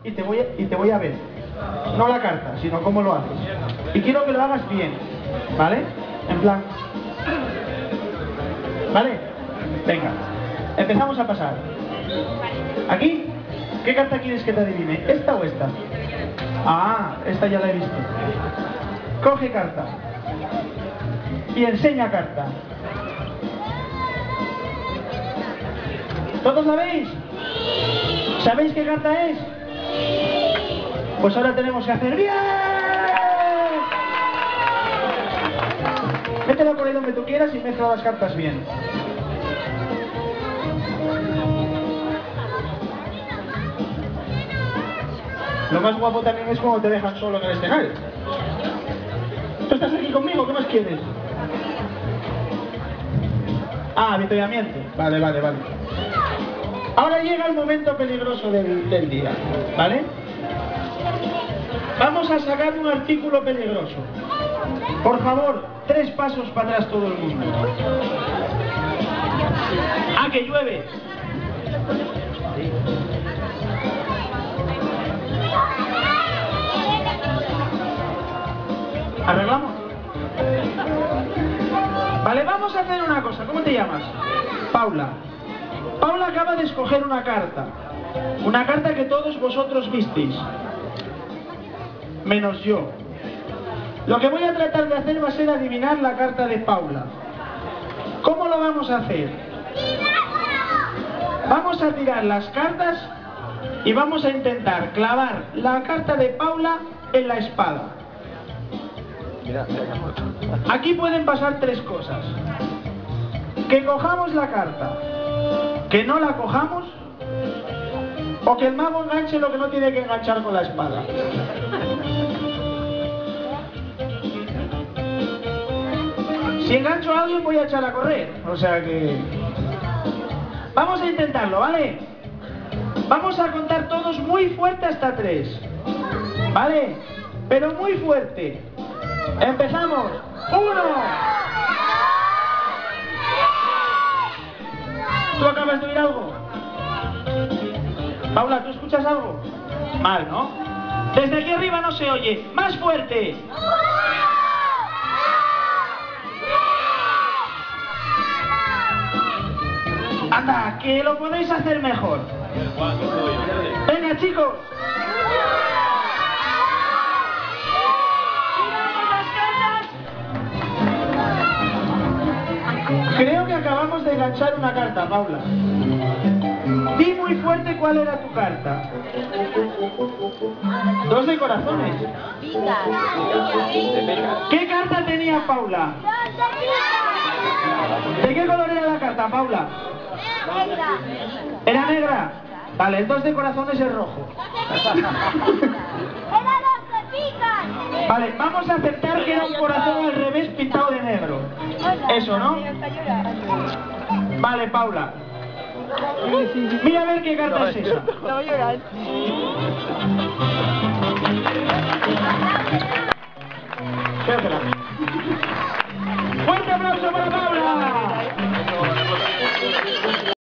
y te voy a ver. No la carta, sino cómo lo haces. Y quiero que lo hagas bien, ¿vale? En plan... ¿Vale? Venga, empezamos a pasar. ¿Aquí? ¿Qué carta quieres que te adivine? ¿Esta o esta? Ah, esta ya la he visto. Coge carta. Y enseña carta. ¿Todos la veis? ¿Sabéis qué carta es? Pues ahora tenemos que hacer ¡bien! Métela por ahí donde tú quieras y mezcla las cartas bien. Lo más guapo también es cuando te dejan solo en el escenario. ¿Tú estás aquí conmigo? ¿Qué más quieres? Ah, avituallamiento. Vale. Ahora llega el momento peligroso del día, ¿vale? Vamos a sacar un artículo peligroso. Por favor, 3 pasos para atrás todo el mundo. ¡Ah, que llueve! ¿Arreglamos? Vale, vamos a hacer una cosa. ¿Cómo te llamas? Paula. Paula acaba de escoger una carta. Una carta que todos vosotros visteis. Menos yo. Lo que voy a tratar de hacer va a ser adivinar la carta de Paula. ¿Cómo lo vamos a hacer? Vamos a tirar las cartas y vamos a intentar clavar la carta de Paula en la espada. Aquí pueden pasar 3 cosas. Que cojamos la carta, que no la cojamos, o que el mago enganche lo que no tiene que enganchar con la espada. Si engancho a alguien voy a echar a correr, o sea que... Vamos a intentarlo, ¿vale? Vamos a contar todos muy fuerte hasta 3, ¿vale? Pero muy fuerte. Empezamos. 1. ¿Tú acabas de oír algo? Paula, ¿tú escuchas algo? Mal, ¿no? Desde aquí arriba no se oye. ¡Más fuerte! Anda, que lo podéis hacer mejor. Venga, chicos. Creo que acabamos de enganchar una carta, Paula. Di muy fuerte cuál era tu carta. 2 de corazones. ¿Qué carta tenía Paula? ¿De qué color era la carta, Paula? Negra. ¿Era negra? Vale, el 2 de corazones es rojo. Era los que pican. Vale, vamos a aceptar que era un corazón al revés pintado de negro. Eso, ¿no? Vale, Paula. Mira a ver qué carta es esa. No voy a llorar.